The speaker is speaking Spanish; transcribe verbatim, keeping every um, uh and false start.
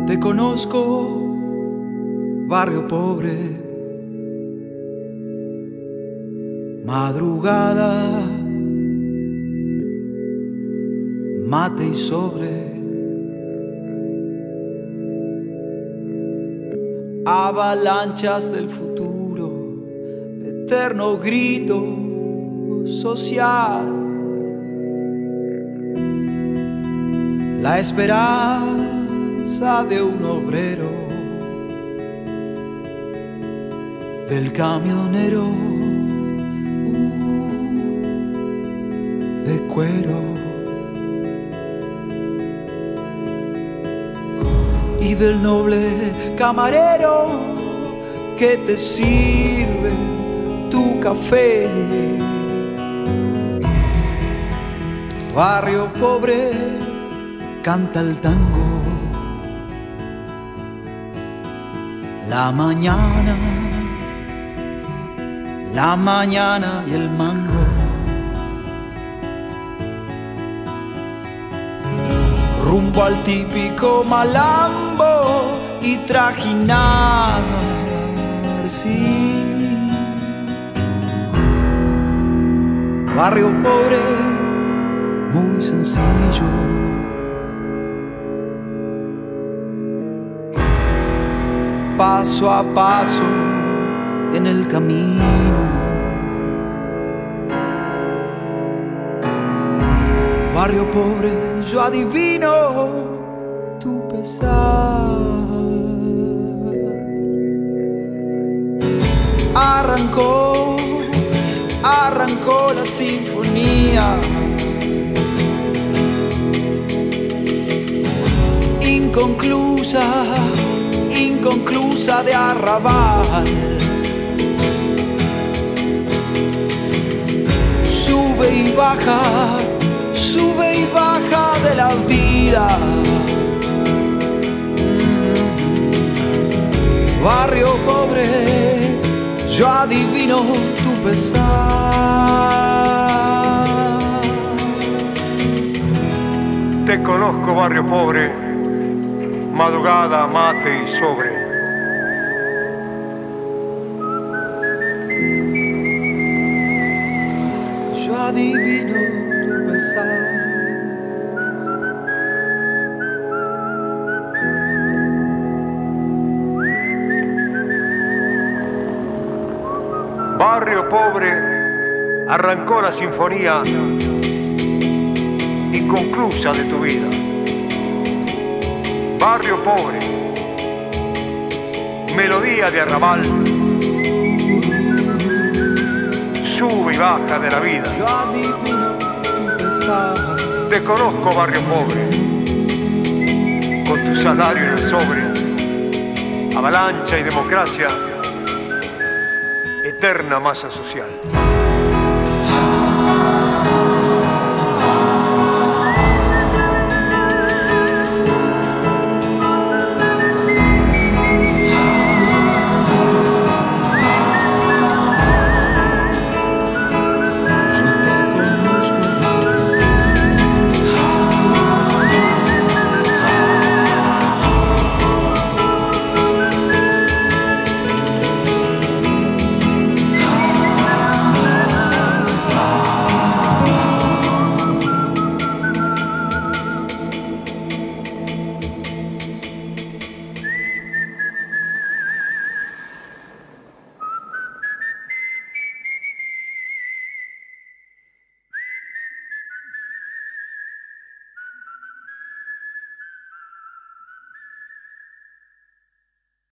Te conozco, barrio pobre, madrugada, mate y sobre, avalanchas del futuro, eterno grito social, la esperanza de un obrero, del camionero uh, de cuero y del noble camarero que te sirve tu café. Barrio pobre, canta el tango, la mañana, la mañana y el mango. Rumbo al típico malambo y trajinar, sí. Barrio pobre, muy sencillo. Paso a paso en el camino. Barrio pobre, yo adivino tu pesar. Arrancó, arrancó la sinfonía. Inconclusa, inconclusa de arrabal. Sube y baja, sube y baja de la vida. Barrio pobre, yo adivino tu pesar. Te conozco, barrio pobre, madrugada, mate y sobre. Yo adivino tu pesar. Barrio pobre, arrancó la sinfonía inconclusa de tu vida. Barrio pobre, melodía de arrabal, sube y baja de la vida. Yo adivino tu pesar. Te conozco, barrio pobre, con tu salario en el sobre, avalancha y democracia, eterna masa social.